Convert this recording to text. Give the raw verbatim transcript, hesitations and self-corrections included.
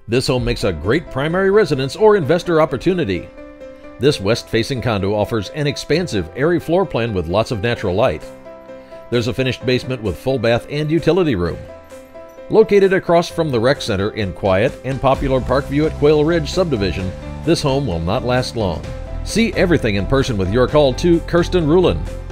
This home makes a great primary residence or investor opportunity. This west-facing condo offers an expansive, airy floor plan with lots of natural light. There's a finished basement with full bath and utility room. Located across from the rec center in quiet and popular Parkview at Quail Ridge subdivision, this home will not last long. See everything in person with your call to Kirstin Ruehlen.